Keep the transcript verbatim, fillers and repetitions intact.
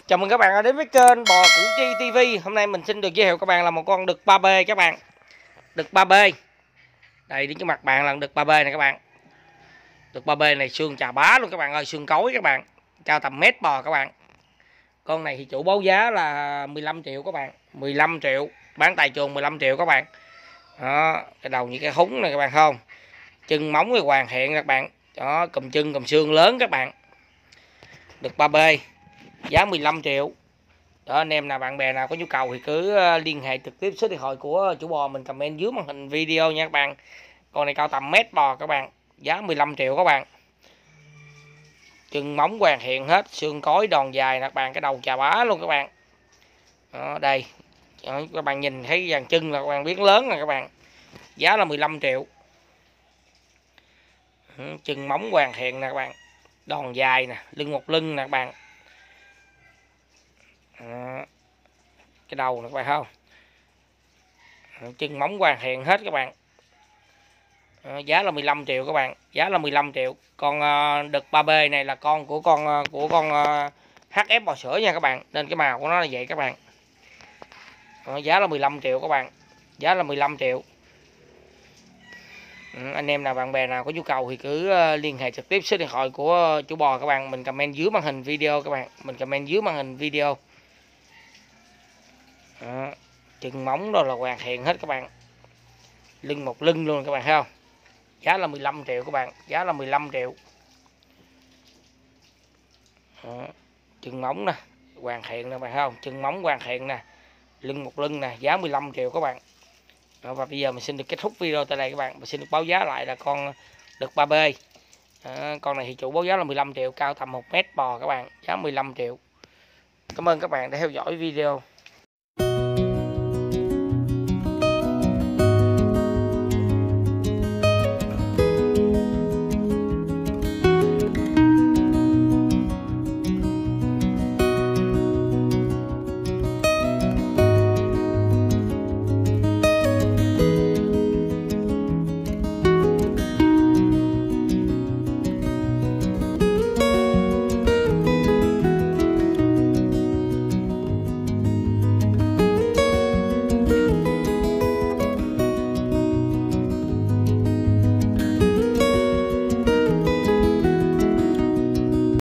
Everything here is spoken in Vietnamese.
Chào mừng các bạn đã đến với kênh Bò Củ Chi ti vi. Hôm nay mình xin được giới thiệu các bạn là một con đực ba B các bạn. Đực ba B. Đây đến trước mặt bạn là đực ba B này các bạn. Đực ba B này xương chà bá luôn các bạn ơi, xương cối các bạn. Cao tầm mét bò các bạn. Con này thì chủ báo giá là mười lăm triệu các bạn, mười lăm triệu, bán tại chuồng mười lăm triệu các bạn. Đó, cái đầu như cái húng này các bạn không? Chân móng cái hoàn thiện các bạn. Đó, cùm chân cùm xương lớn các bạn. Đực ba B giá mười lăm triệu. Đó, anh em nào bạn bè nào có nhu cầu thì cứ liên hệ trực tiếp số điện thoại của chủ bò mình comment dưới màn hình video nha các bạn. Con này cao tầm mét bò các bạn, giá mười lăm triệu các bạn. Chân móng hoàn thiện hết, xương cối đòn dài nè các bạn, cái đầu chà bá luôn các bạn. Đó, đây. Đó, các bạn nhìn thấy dàn chân là các bạn biết lớn nè các bạn. Giá là mười lăm triệu. Chân móng hoàn thiện nè các bạn. Đòn dài nè, lưng một lưng nè các bạn. Đó. Cái đầu nè các bạn không? Chân móng hoàn thiện hết các bạn. Đó, giá là mười lăm triệu các bạn, giá là mười lăm triệu. Con uh, đực ba B này là con của con uh, của con uh, hát ép bò sữa nha các bạn, nên cái màu của nó là vậy các bạn. Đó, giá là mười lăm triệu các bạn, giá là mười lăm triệu. Ừ, anh em nào bạn bè nào có nhu cầu thì cứ uh, liên hệ trực tiếp số điện thoại của chủ bò các bạn, mình comment dưới màn hình video các bạn, mình comment dưới màn hình video. Đó, chân móng đó là hoàn thiện hết các bạn, lưng một lưng luôn các bạn thấy không? Giá là mười lăm triệu các bạn, giá là mười lăm triệu. Đó, chân móng nè, hoàn thiện nè bạn thấy không? Chân móng hoàn thiện nè, lưng một lưng nè, giá mười lăm triệu các bạn. Đó, và bây giờ mình xin được kết thúc video tại đây các bạn, mình xin được báo giá lại là con đực ba B. Đó, con này thì chủ báo giá là mười lăm triệu, cao tầm một mét bò các bạn, giá mười lăm triệu. Cảm ơn các bạn đã theo dõi video.